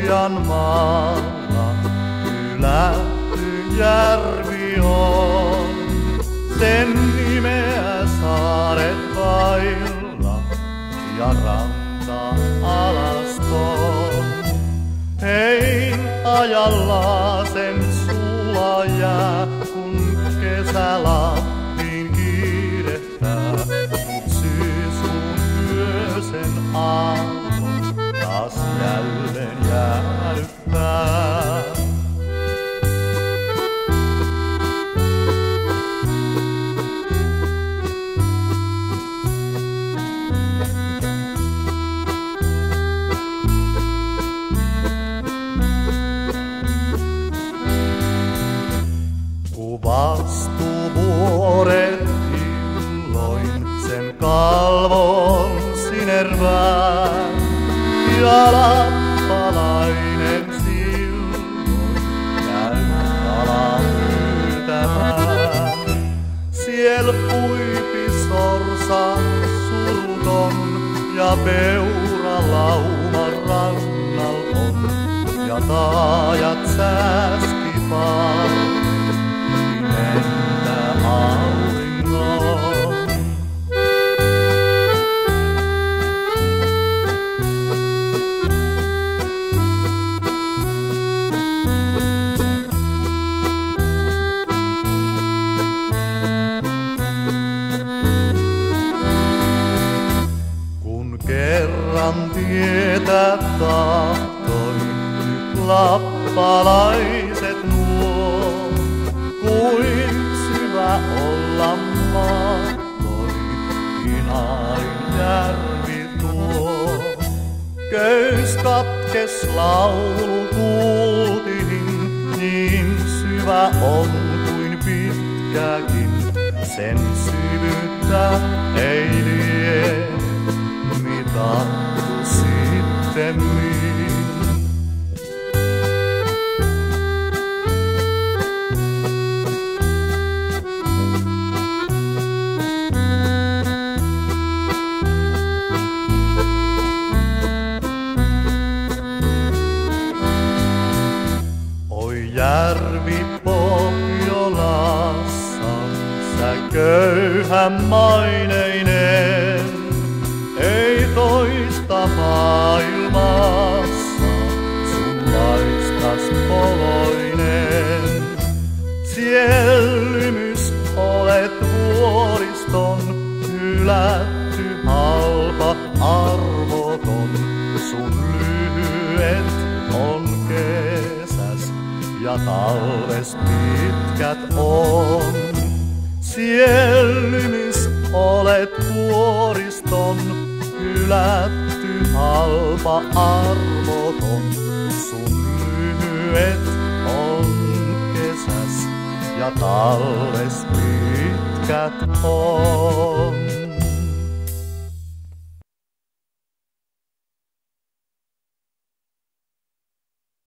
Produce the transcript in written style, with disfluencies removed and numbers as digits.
Pohjanmaalla hylätty järvi on. Sen nimeä saaret vailla ja ranta alaston. Hein ajallaan sen sulla jää, kun kesä Lappiin kiirehtää. Mut syyskuun yösen aallon taas jälleen jäädyttää. Vastuvuoret illoin sen kalvon sinervää ja lappalainen silloin käy kalaa pyytämään. Siel huipi sorsa suruton ja peura lauma rannal on ja taajat sääski paljon. Kun kerran tietää tahtoin, nyt lappalaiset nuo, kuin syvä olla mahtoi, Inarin järvi tuo. Köys katkes laulu kuultiin, niin syvä on kuin pitkäkin, sen syvyyttä ei lie mitattu sittemmin. Järvi Pohjolassa, sä köyhämaineinen, ei toista maailmassa sun laistas poloinen. Siellymys olet vuoriston, hylätty halpa arvoton, sun lyhyet on kesäs ja talves pitkät on. Siellymys olet vuoriston, hylätty halpa arvoton. Sun lyhyet on kesäs ja talves pitkät on.